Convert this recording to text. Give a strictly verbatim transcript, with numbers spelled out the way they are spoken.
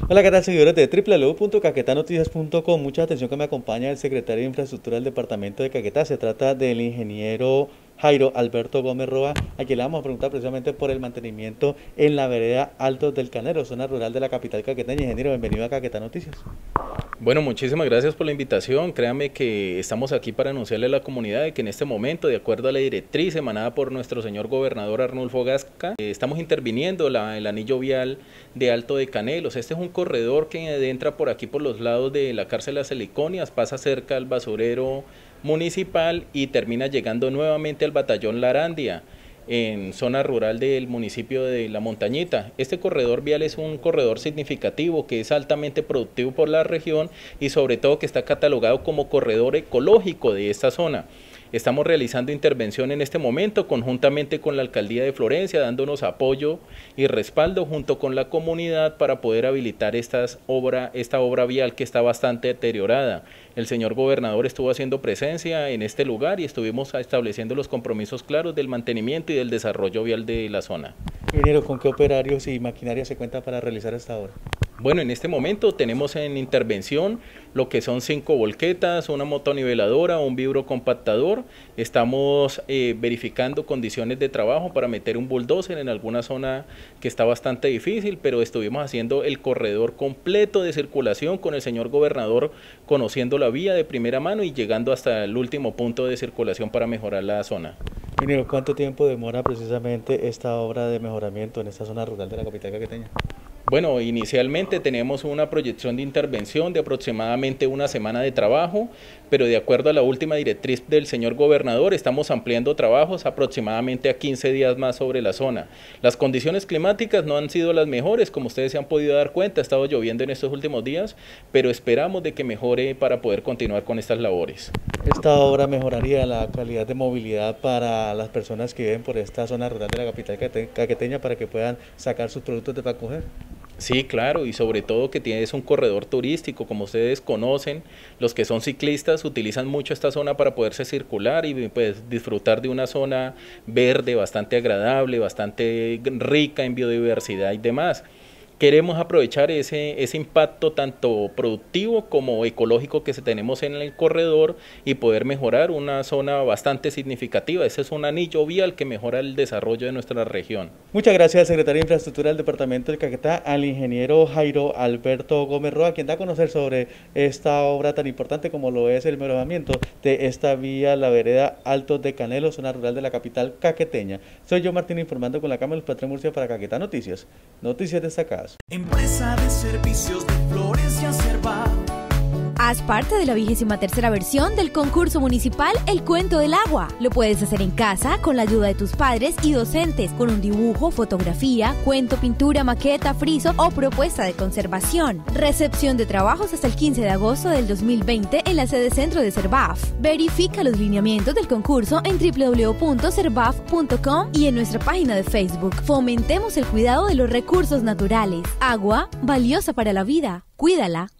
Hola, ¿qué tal, seguidores de w w w punto caquetá noticias punto com? Mucha atención, que me acompaña el secretario de Infraestructura del Departamento de Caquetá. Se trata del ingeniero Jairo Alberto Gómez Roa, a quien le vamos a preguntar precisamente por el mantenimiento en la vereda Altos del Canelo, zona rural de la capital caqueteña. Ingeniero, bienvenido a Caquetá Noticias. Bueno, muchísimas gracias por la invitación. Créanme que estamos aquí para anunciarle a la comunidad de que en este momento, de acuerdo a la directriz emanada por nuestro señor gobernador Arnulfo Gasca, eh, estamos interviniendo la, el anillo vial de Alto de Canelos. Este es un corredor que entra por aquí por los lados de la cárcel Las Heliconias, pasa cerca al basurero municipal y termina llegando nuevamente al batallón Larandia, en zona rural del municipio de La Montañita. Este corredor vial es un corredor significativo que es altamente productivo por la región y sobre todo que está catalogado como corredor ecológico de esta zona. Estamos realizando intervención en este momento conjuntamente con la Alcaldía de Florencia, dándonos apoyo y respaldo junto con la comunidad para poder habilitar estas obra, esta obra vial que está bastante deteriorada. El señor gobernador estuvo haciendo presencia en este lugar y estuvimos estableciendo los compromisos claros del mantenimiento y del desarrollo vial de la zona. Ingeniero, ¿con qué operarios y maquinaria se cuenta para realizar esta obra? Bueno, en este momento tenemos en intervención lo que son cinco volquetas, una motoniveladora, un vibrocompactador. Estamos eh, verificando condiciones de trabajo para meter un bulldozer en alguna zona que está bastante difícil, pero estuvimos haciendo el corredor completo de circulación con el señor gobernador, conociendo la vía de primera mano y llegando hasta el último punto de circulación para mejorar la zona. Ingeniero, ¿cuánto tiempo demora precisamente esta obra de mejoramiento en esta zona rural de la capital caqueteña? Bueno, inicialmente tenemos una proyección de intervención de aproximadamente una semana de trabajo, pero de acuerdo a la última directriz del señor gobernador estamos ampliando trabajos aproximadamente a quince días más sobre la zona. Las condiciones climáticas no han sido las mejores, como ustedes se han podido dar cuenta, ha estado lloviendo en estos últimos días, pero esperamos de que mejore para poder continuar con estas labores. ¿Esta obra mejoraría la calidad de movilidad para las personas que viven por esta zona rural de la capital caqueteña para que puedan sacar sus productos de para coger? Sí, claro, y sobre todo que tienes un corredor turístico, como ustedes conocen, los que son ciclistas utilizan mucho esta zona para poderse circular y pues disfrutar de una zona verde bastante agradable, bastante rica en biodiversidad y demás. Queremos aprovechar ese, ese impacto tanto productivo como ecológico que tenemos en el corredor y poder mejorar una zona bastante significativa. Ese es un anillo vial que mejora el desarrollo de nuestra región. Muchas gracias al secretario de Infraestructura del Departamento de Caquetá, al ingeniero Jairo Alberto Gómez Roa, quien da a conocer sobre esta obra tan importante como lo es el mejoramiento de esta vía, la vereda Altos de Canelo, zona rural de la capital caqueteña. Soy yo, Martín, informando con la Cámara de los Patrones Murcia para Caquetá Noticias. Noticias destacadas. Empresa de servicios de Florencia Serva. Haz parte de la vigésima tercera versión del concurso municipal El Cuento del Agua. Lo puedes hacer en casa con la ayuda de tus padres y docentes, con un dibujo, fotografía, cuento, pintura, maqueta, friso o propuesta de conservación. Recepción de trabajos hasta el quince de agosto del dos mil veinte en la sede centro de Servaf. Verifica los lineamientos del concurso en w w w punto servaf punto com y en nuestra página de Facebook. Fomentemos el cuidado de los recursos naturales. Agua, valiosa para la vida. Cuídala.